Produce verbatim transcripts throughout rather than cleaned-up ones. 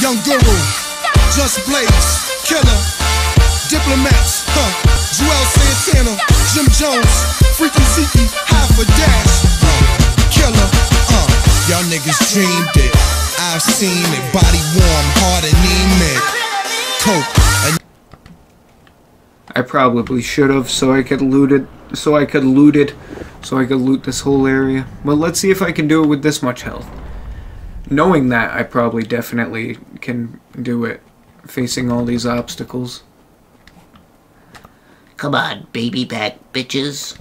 Young Guru, Just Blaze, Killer, Diplomats, huh? Joel Santana, Jim Jones, Freaky Zeke, Half a Dash, uh, Killer, uh. Y'all niggas dreamed it. I've seen it. Body warm, heart anemic. Coke. And I probably should have, so I could loot it. So I could loot it. So I could loot this whole area. But let's see if I can do it with this much health. Knowing that, I probably definitely can do it. Facing all these obstacles. Come on, baby back bitches.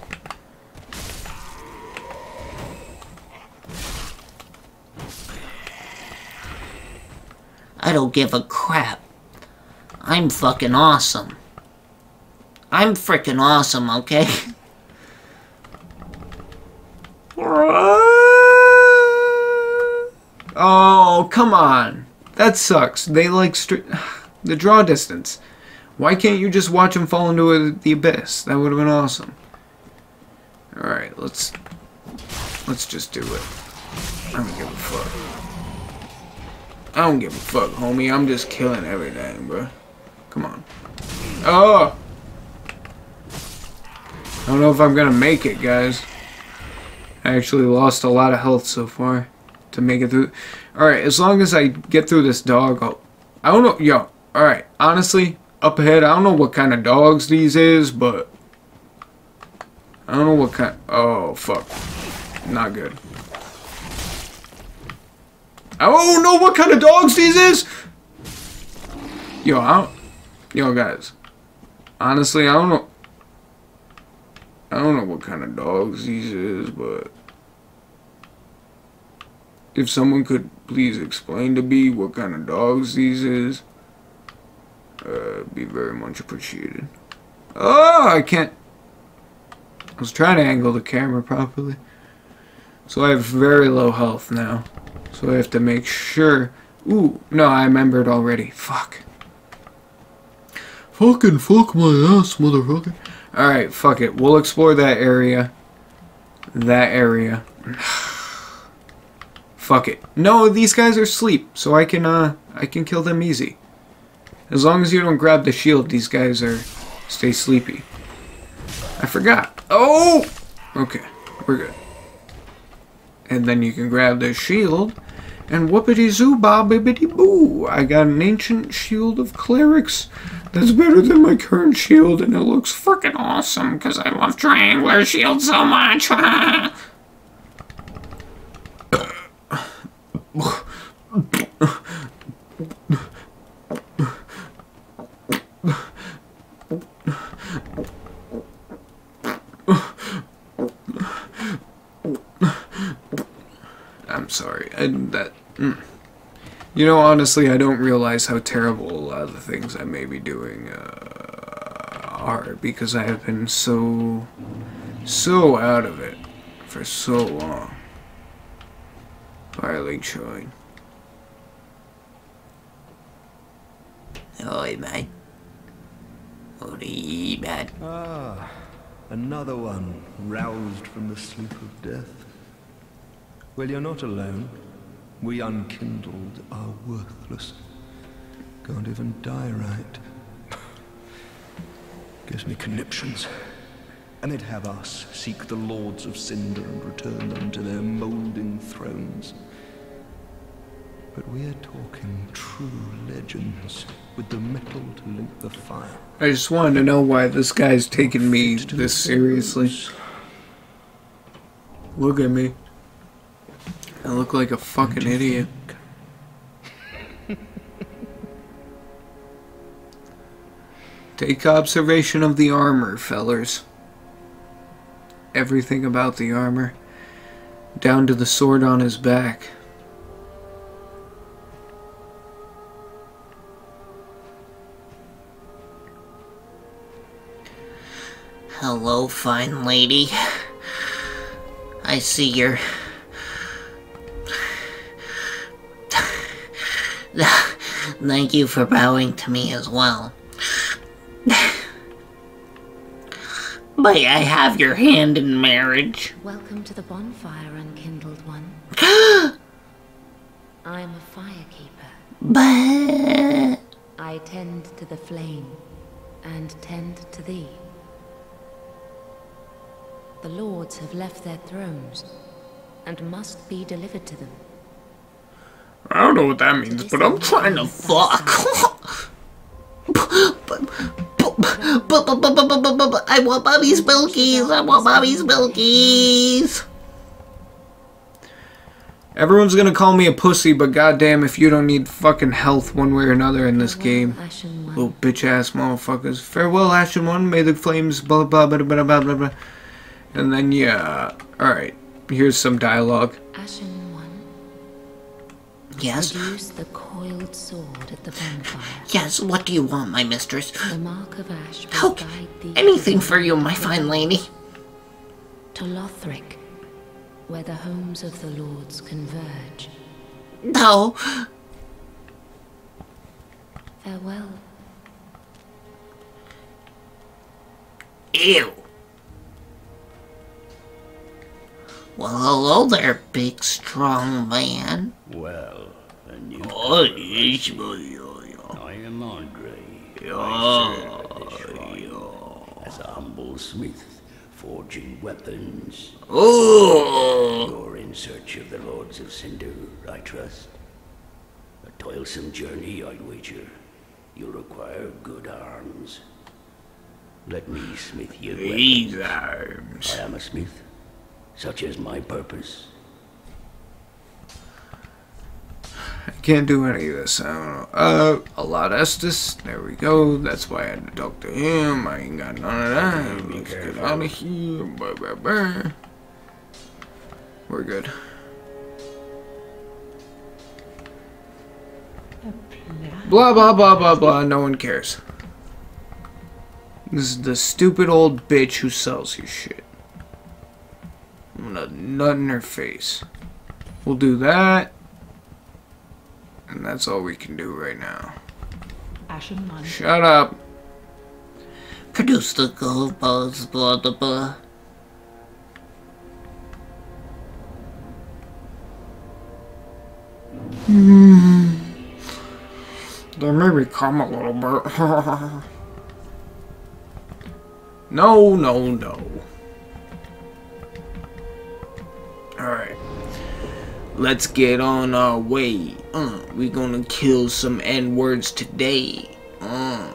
I don't give a crap. I'm fucking awesome. I'm freaking awesome, okay? Oh, come on. That sucks. They like stri the draw distance. Why can't you just watch them fall into a, the abyss? That would have been awesome. Alright, let's... Let's just do it. I don't give a fuck. I don't give a fuck, homie. I'm just killing everything, bro. Come on. Oh! I don't know if I'm gonna make it, guys. I actually lost a lot of health so far to make it through. Alright, as long as I get through this dog, I'll, I don't know. Yo, alright. Honestly, up ahead, I don't know what kind of dogs these is, but I don't know what kind. Oh, fuck. Not good. I don't know what kind of dogs these is. Yo, I don't, yo, guys. Honestly, I don't know. I don't know what kind of dogs these is, but if someone could please explain to me what kind of dogs these is, uh, it'd be very much appreciated. Oh, I can't. I was trying to angle the camera properly. So I have very low health now. So I have to make sure. Ooh, no, I remembered already. Fuck. Fucking fuck my ass, motherfucker. Alright, fuck it. We'll explore that area. That area. Fuck it. No, these guys are asleep, so I can, uh, I can kill them easy. As long as you don't grab the shield, these guys are, stay sleepy. I forgot. Oh! Okay, we're good. And then you can grab the shield, and whoopity-zoo, bobbity-boo. I got an ancient shield of clerics that's better than my current shield, and it looks freaking awesome, because I love triangular shields so much. I'm sorry. I, that, mm. You know, honestly, I don't realize how terrible a lot of the things I may be doing uh, are, because I have been so, so out of it for so long. Firelink showing. Oi, man. Oi, man. Ah, another one roused from the sleep of death. Well, you're not alone. We unkindled are worthless. Can't even die right. Gives me conniptions. And they'd have us seek the lords of Cinder and return them to their moulding thrones. But we're talking true legends, with the metal to link the fire. I just wanted to know why this guy's taking me this seriously. Look at me. I look like a fucking idiot. Take observation of the armor, fellers. Everything about the armor, down to the sword on his back. Hello, fine lady. I see you're... Thank you for bowing to me as well. May I have your hand in marriage? Welcome to the bonfire, unkindled one. I'm a firekeeper. But I tend to the flame, and tend to thee. The lords have left their thrones, and must be delivered to them. I don't know what that means, but I'm trying to fuck. but, but, but, but, but, but, but, but, but, I want mommy's milkies. I want mommy's milkies. Everyone's gonna call me a pussy, but goddamn if you don't need fucking health one way or another in this game. Little bitch ass motherfuckers. Farewell, Ashen One. May the flames blah blah blah blah blah blah blah. And then yeah. Alright. Here's some dialogue. Ashen One. Yes? Produce the coiled sword at the bonfire. Yes, what do you want, my mistress? The mark of ash will How? guide thee. Anything for you, my fine lady. To Lothric, where the homes of the lords converge. No. Farewell. Ew. Well, hello there, big, strong man. Well, a new Oh, yes, boy. I am Andre. Yeah, I serve at the shrine as a humble smith, forging weapons. Oh. You're in search of the Lords of Cinder, I trust. A toilsome journey, I'd wager. You'll require good arms. Let me smith you These weapons. arms. I am a smith, such is my purpose. I can't do any of this. I don't know. Uh, a lot Estes. There we go. That's why I had to talk to him. I ain't got none of that. Let's get out of here. Blah, blah, blah. We're good. Blah, blah, blah, blah, blah. No one cares. This is the stupid old bitch who sells you shit. I'm gonna nut in her face. We'll do that. And that's all we can do right now. Ashen One. Shut up. Produce the gold balls, blah blah blah. Hmm. They made me come a little bit. No, no, no. Alright. Let's get on our way. Uh, we gonna kill some N-words today. Uh.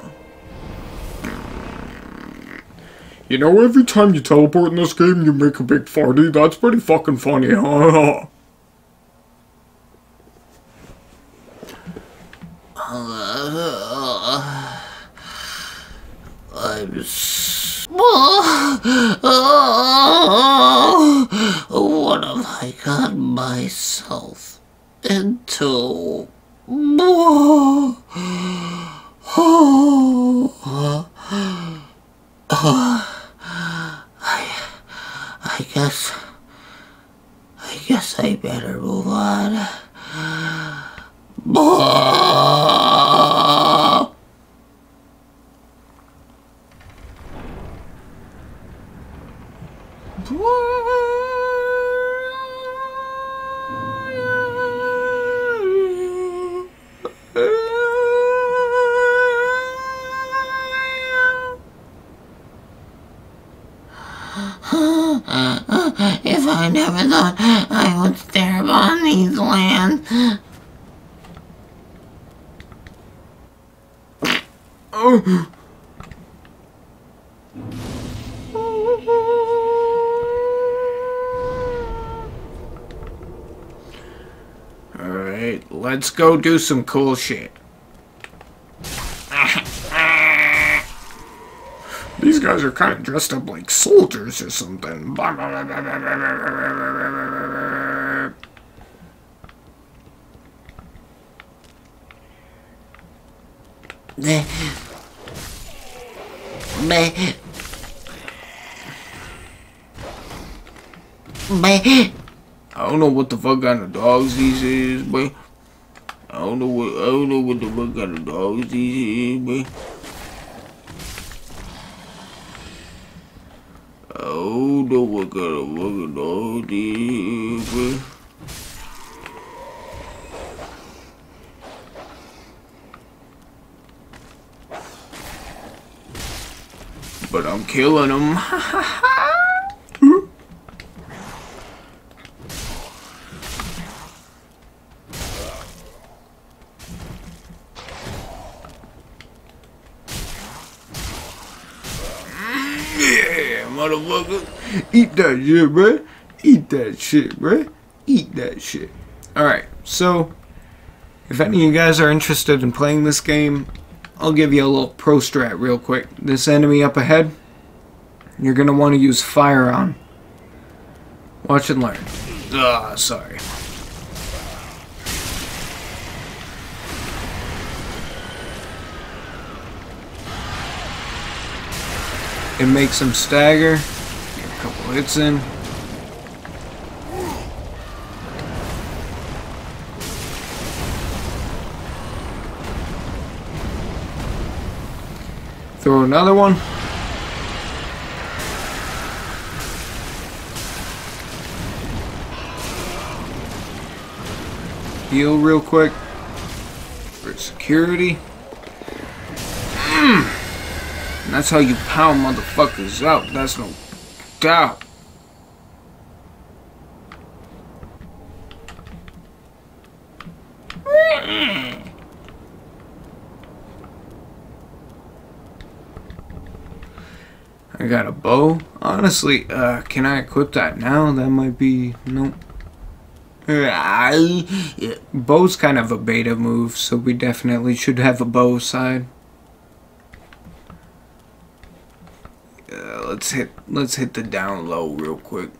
You know, every time you teleport in this game, you make a big farty. That's pretty fucking funny, huh? Uh, I'm s- oh, what have I got myself into? Oh, I, I guess, I guess I better move on. If I never thought I would stare upon these lands. Oh. Alright, let's go do some cool shit. These guys are kind of dressed up like soldiers or something. The Meh. Meh. I don't know what the fuck kind of dogs these is, boy. I don't know what I don't know what the fuck kind of dogs these is, boy. I don't know what kind of fucking dogs these is, boy. but I'm killing them. Yeah, motherfucker. Eat that shit, bruh. Eat that shit, bruh. Eat that shit. Alright, so if any of you guys are interested in playing this game, I'll give you a little pro strat real quick. This enemy up ahead, you're going to want to use fire on. Watch and learn. Ah, sorry. It makes him stagger. Get a couple hits in. Throw another one. Heal real quick for security. Mm. And that's how you pound motherfuckers out. That's no doubt. Mm. I got a bow. Honestly, uh, can I equip that now? That might be... Nope. Bow's kind of a beta move, so we definitely should have a bow side. Uh, let's hit let's hit the down low real quick.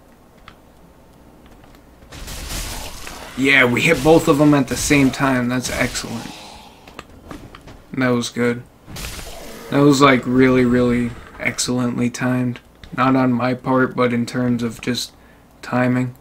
Yeah, we hit both of them at the same time. That's excellent. That was good. That was like really, really excellently timed. Not on my part, but in terms of just timing.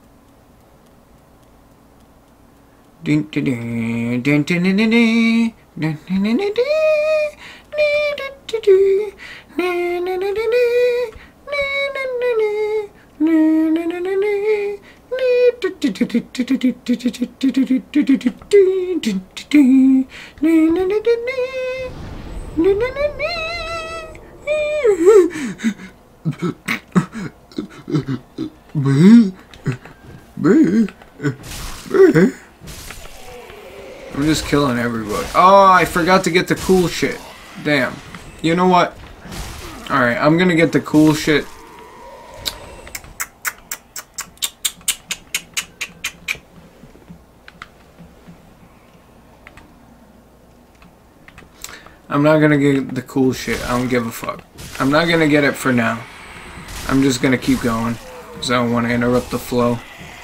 I'm just killing everybody. Oh, I forgot to get the cool shit. Damn. You know what? Alright, I'm gonna get the cool shit. I'm not gonna get the cool shit. I don't give a fuck. I'm not gonna get it for now. I'm just gonna keep going, because I don't want to interrupt the flow.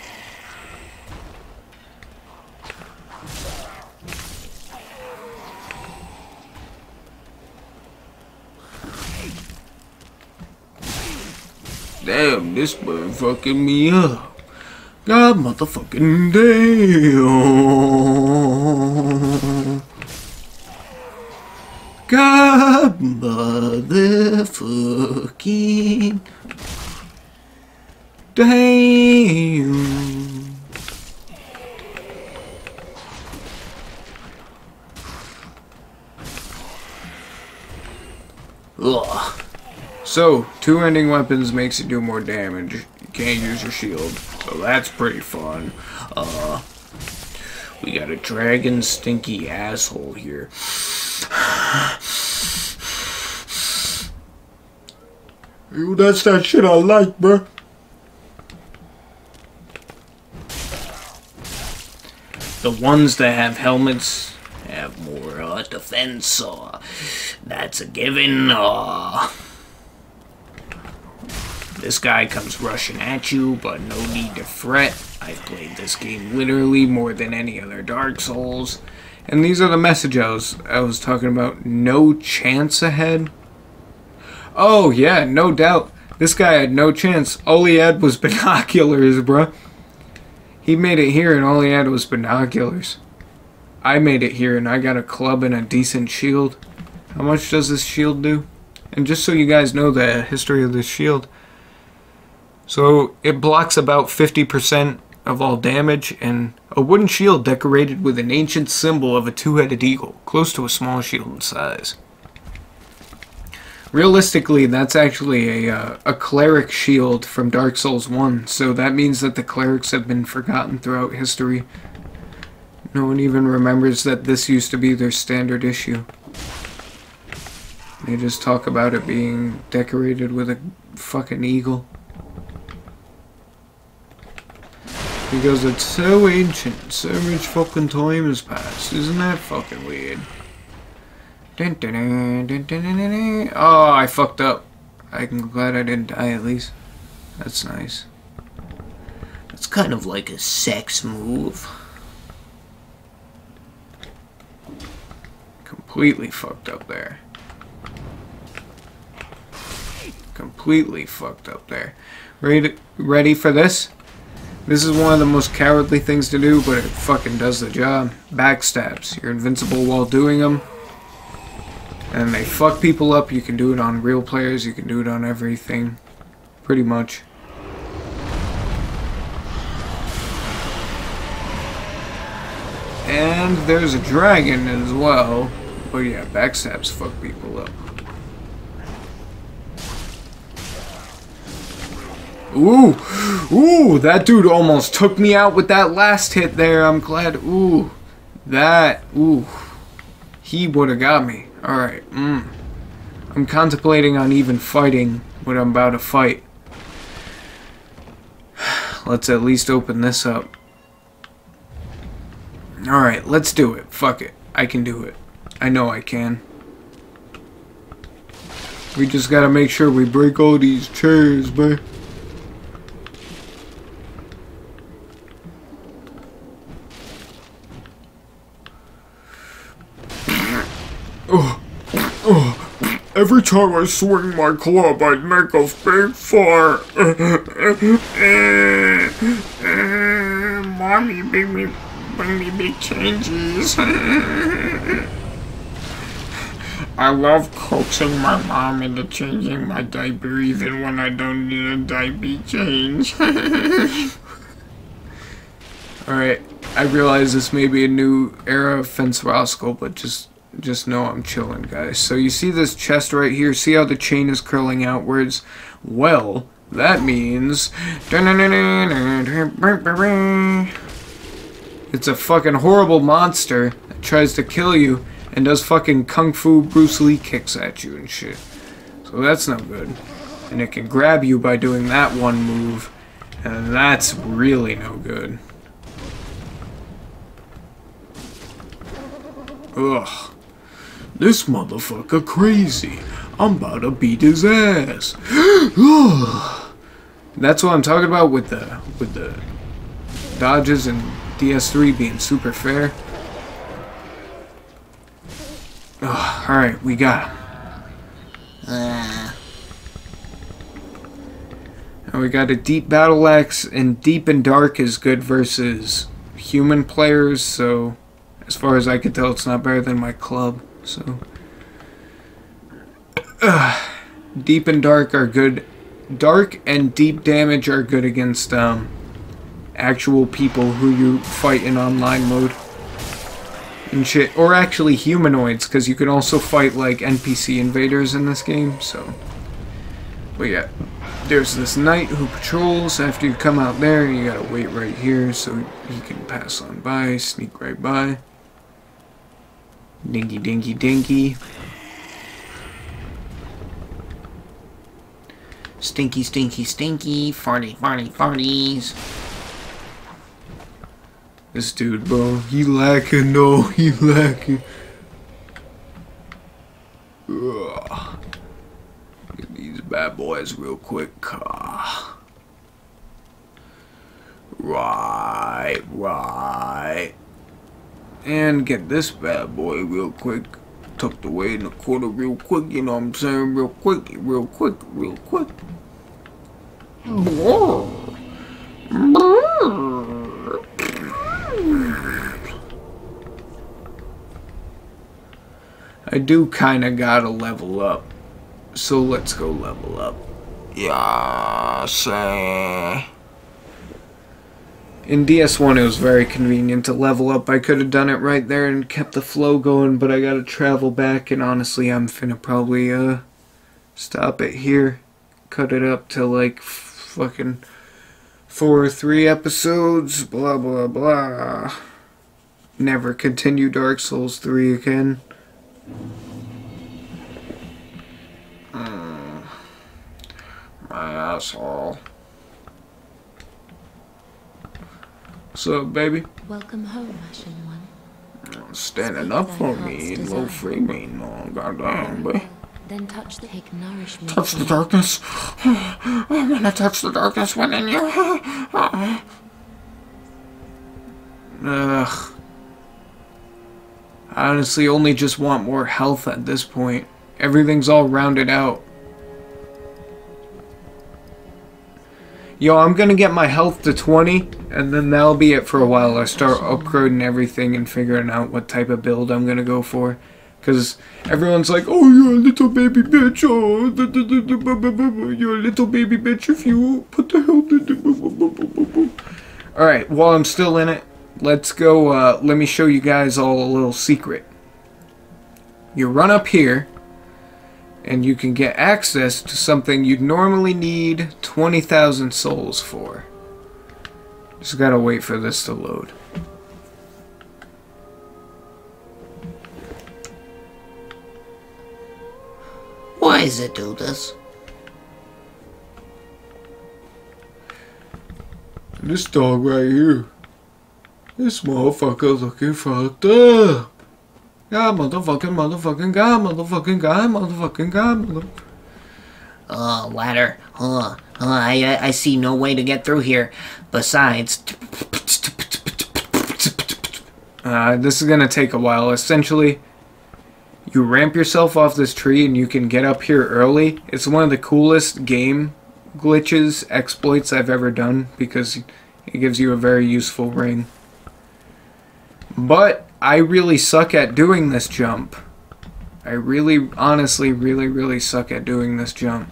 Damn, this bird fucking me up. God motherfucking damn. God motherfucking damn. Ugh. So, two ending weapons makes you do more damage. You can't use your shield, so that's pretty fun. Uh, we got a dragon stinky asshole here. Ew, that's that shit I like, bruh. The ones that have helmets have more uh, defense. Uh, that's a given. Uh, This guy comes rushing at you, but no need to fret. I've played this game literally more than any other Dark Souls. And these are the messages I was, I was talking about. No chance ahead. Oh, yeah, no doubt. This guy had no chance. All he had was binoculars, bruh. He made it here and all he had was binoculars. I made it here and I got a club and a decent shield. How much does this shield do? And just so you guys know the history of this shield. So it blocks about fifty percent of all damage, and a wooden shield decorated with an ancient symbol of a two-headed eagle, close to a small shield in size. Realistically, that's actually a, uh, a cleric shield from Dark Souls one, so that means that the clerics have been forgotten throughout history. No one even remembers that this used to be their standard issue. They just talk about it being decorated with a fucking eagle. Because it's so ancient, so much fucking time has passed. Isn't that fucking weird? Dun, dun, dun, dun, dun, dun, dun. Oh, I fucked up. I'm glad I didn't die at least. That's nice. It's kind of like a sex move. Completely fucked up there. Completely fucked up there. Ready, to, ready for this? This is one of the most cowardly things to do, but it fucking does the job. Backstabs. You're invincible while doing them. And they fuck people up. You can do it on real players. You can do it on everything. Pretty much. And there's a dragon as well. But yeah, backstabs fuck people up. Ooh, ooh, that dude almost took me out with that last hit there. I'm glad. Ooh, that, ooh, he would have got me. Alright, mm. I'm contemplating on even fighting what I'm about to fight. Let's at least open this up. Alright, let's do it. Fuck it. I can do it. I know I can. We just gotta make sure we break all these chairs, man. Oh, oh. Every time I swing my club, I make a big fart. Mommy, bring me, bring me big changes. I love coaxing my mom into changing my diaper even when I don't need a diaper change. Alright, I realize this may be a new era of Fence Rhoskal, but just... Just know I'm chilling, guys. So you see this chest right here? See how the chain is curling outwards? Well, that means... It's a fucking horrible monster that tries to kill you and does fucking Kung Fu Bruce Lee kicks at you and shit. So that's no good. And it can grab you by doing that one move. And that's really no good. Ugh. This motherfucker crazy. I'm about to beat his ass. That's what I'm talking about with the with the dodges and D S three being super fair. Ugh, all right, we got him. Uh. And we got a deep battle axe, and deep and dark is good versus human players. So, as far as I can tell, it's not better than my club. So, uh, deep and dark are good. Dark and deep damage are good against um, actual people who you fight in online mode and shit. Or actually humanoids, because you can also fight like N P C invaders in this game. So, but yeah, there's this knight who patrols. After you come out there, you gotta wait right here so he can pass on by, sneak right by. Dinky, dinky, dinky. Stinky, stinky, stinky. Farty, farty, farties. This dude, bro, he lacking, no, he lacking. Ugh. Get these bad boys real quick. Right, right. And get this bad boy real quick. Tucked away in the corner real quick, you know what I'm saying? Real quick, real quick, real quick. I do kinda gotta level up. So let's go level up. Yeah, say. In D S one, it was very convenient to level up. I could have done it right there and kept the flow going, but I gotta travel back, and honestly, I'm finna probably, uh, stop it here. Cut it up to like fucking four or three episodes. Blah, blah, blah. Never continue Dark Souls three again. Mm. My asshole. What's up, baby? Welcome home, Ashen One. Standing up for me, no free me, no goddamn, boy. Then touch the take nourishment. Touch the darkness. I wanna touch the darkness within you. Ugh. I honestly only just want more health at this point. Everything's all rounded out. Yo, I'm gonna get my health to twenty, and then that'll be it for a while. I start upgrading everything and figuring out what type of build I'm gonna go for. Because everyone's like, oh, you're a little baby bitch. Oh, you're a little baby bitch if you put the health in. Alright, while I'm still in it, let's go. Uh, let me show you guys all a little secret. You run up here, and you can get access to something you'd normally need twenty thousand souls for. Just gotta wait for this to load. Why does it do this? This dog right here. This motherfucker looking fucked up. God, motherfucking, motherfucking God, motherfucking God, motherfucking God, mother... Uh, ladder. Huh. Huh, I, I see no way to get through here. Besides... Uh, this is gonna take a while. Essentially, you ramp yourself off this tree and you can get up here early. It's one of the coolest game glitches, exploits I've ever done because it gives you a very useful ring. But I really suck at doing this jump. I really, honestly, really, really suck at doing this jump.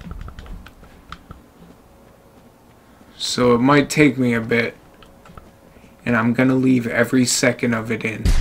So it might take me a bit. And I'm gonna leave every second of it in.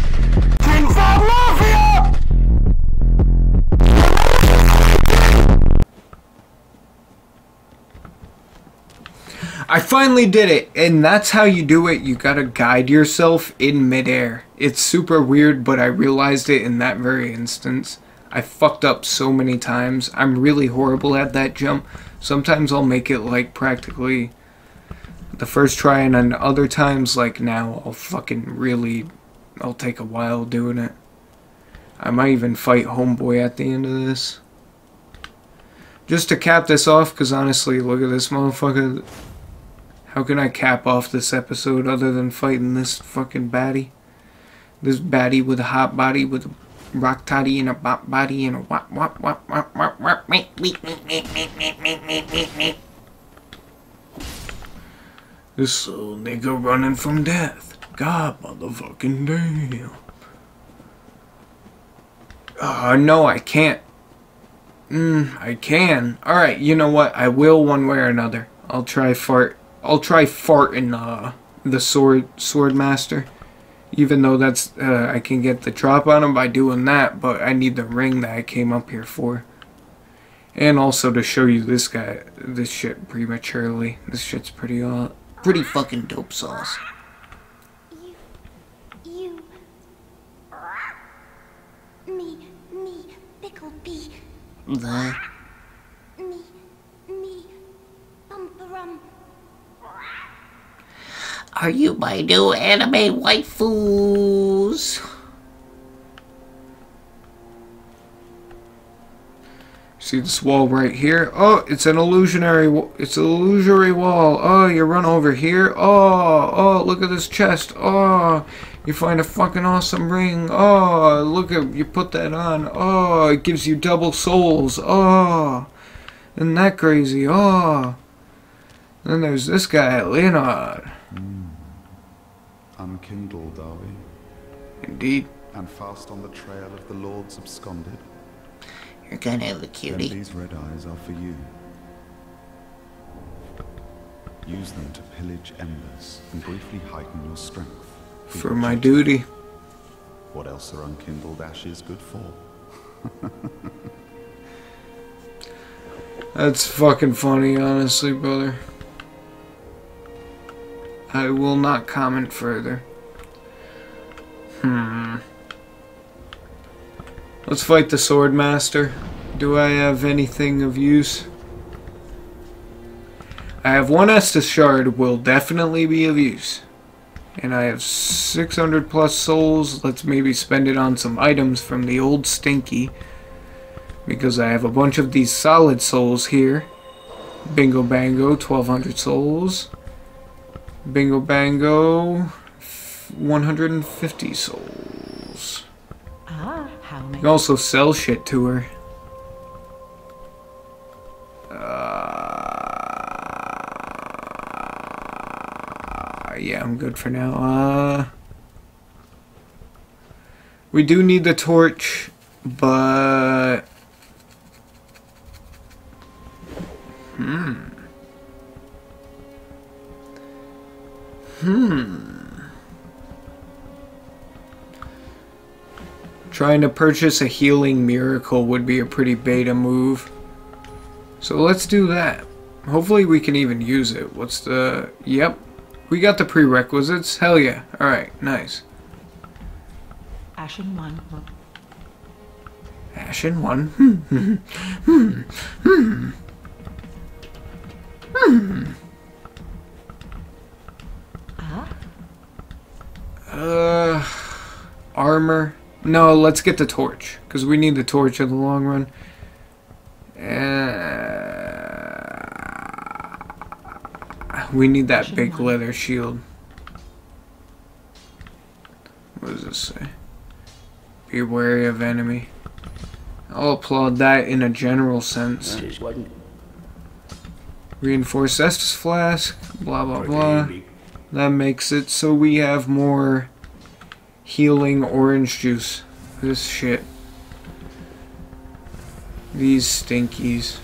I finally did it, and that's how you do it. You gotta guide yourself in midair. It's super weird, but I realized it in that very instance. I fucked up so many times. I'm really horrible at that jump. Sometimes I'll make it like practically the first try, and then other times like now I'll fucking really, I'll take a while doing it. I might even fight homeboy at the end of this. Just to cap this off, because honestly, look at this motherfucker. How can I cap off this episode other than fighting this fucking baddie? This baddie with a hot body, with a rock toddy and a bop body and a wop wop wop wop wop wop. This little nigga running from death. God motherfucking damn. Uh, no, I can't. Mm, I can. Alright, you know what? I will one way or another. I'll try fart. I'll try farting uh, the sword sword master. Even though that's uh, I can get the drop on him by doing that, but I need the ring that I came up here for. And also to show you this guy, this shit prematurely. This shit's pretty uh, Pretty fucking dope sauce. You... You... Me... Me... Pickle pea. The... Me... Me... Bumperum. Are you my new anime waifus? see this wall right here? Oh, it's an illusionary, it's an illusory wall. Oh, you run over here. Oh, oh, look at this chest. Oh, you find a fucking awesome ring. Oh, look at, you put that on. Oh, it gives you double souls. Oh, isn't that crazy? Oh, then there's this guy, Leonard. Mm. Unkindled, are we? Indeed. And fast on the trail of the Lords absconded. You're kind of a Then cutie. these red eyes are for you. Use them to pillage embers and briefly heighten your strength. For my duty. What else are unkindled ashes good for? That's fucking funny, honestly, brother. I will not comment further. Hmm. Let's fight the Sword Master. Do I have anything of use? I have one Estus shard, will definitely be of use. And I have six hundred plus souls. Let's maybe spend it on some items from the old Stinky. Because I have a bunch of these solid souls here. Bingo Bango, twelve hundred souls. Bingo Bango, one hundred fifty souls. Ah, how You many? can also sell shit to her. Uh, yeah, I'm good for now. Uh, we do need the torch, but... Hmm. Hmm. Trying to purchase a healing miracle would be a pretty beta move. So let's do that. Hopefully we can even use it. What's the... Yep. We got the prerequisites. Hell yeah. Alright, nice. Ashen one. Ashen one. Hmm. Hmm. Hmm. Hmm. Hmm. Ah, Uh, armor. No, let's get the torch, because we need the torch in the long run. Uh, we need that big leather shield. What does this say? Be wary of enemy. I'll applaud that in a general sense. This wasn't Reinforced Estus Flask, blah blah blah. That makes it so we have more healing orange juice. This shit. These stinkies.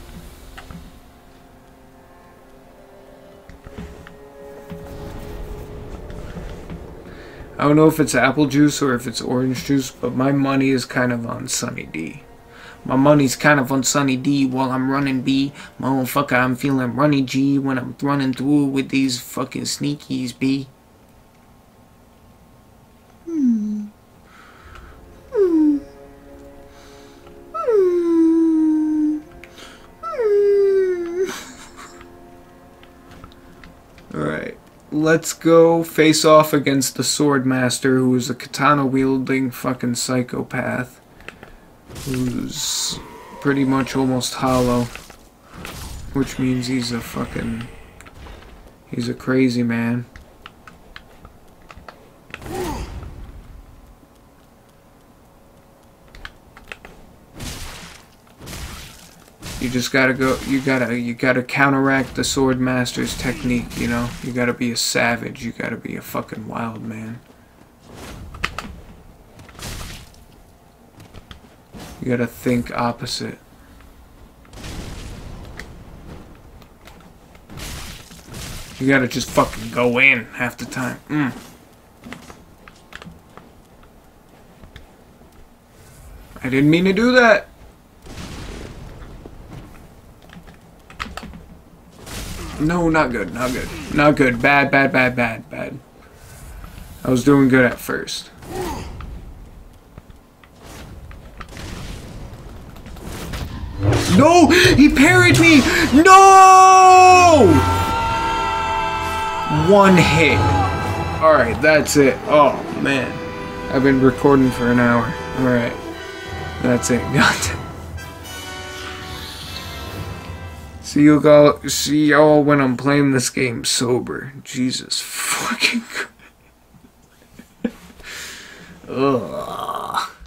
I don't know if it's apple juice or if it's orange juice, but my money is kind of on Sunny D. My money's kind of on Sunny D while I'm running B. Motherfucker, I'm feeling runny G when I'm running through with these fucking sneakies B. Hmm. Hmm. Hmm. Hmm. Alright. Let's go face off against the Sword Master, who is a katana-wielding fucking psychopath. Who's pretty much almost hollow. Which means he's a fucking... He's a crazy man. You just gotta go, you gotta, you gotta counteract the Sword Master's technique, you know? You gotta be a savage, you gotta be a fucking wild man. You gotta think opposite. You gotta just fucking go in half the time. Mm. I didn't mean to do that. No, not good, not good. Not good. Bad, bad, bad, bad, bad. I was doing good at first. No! He parried me! No! One hit. Alright, that's it. Oh, man. I've been recording for an hour. Alright. That's it. God. See you all, see y'all when I'm playing this game sober. Jesus fucking Christ. Ugh.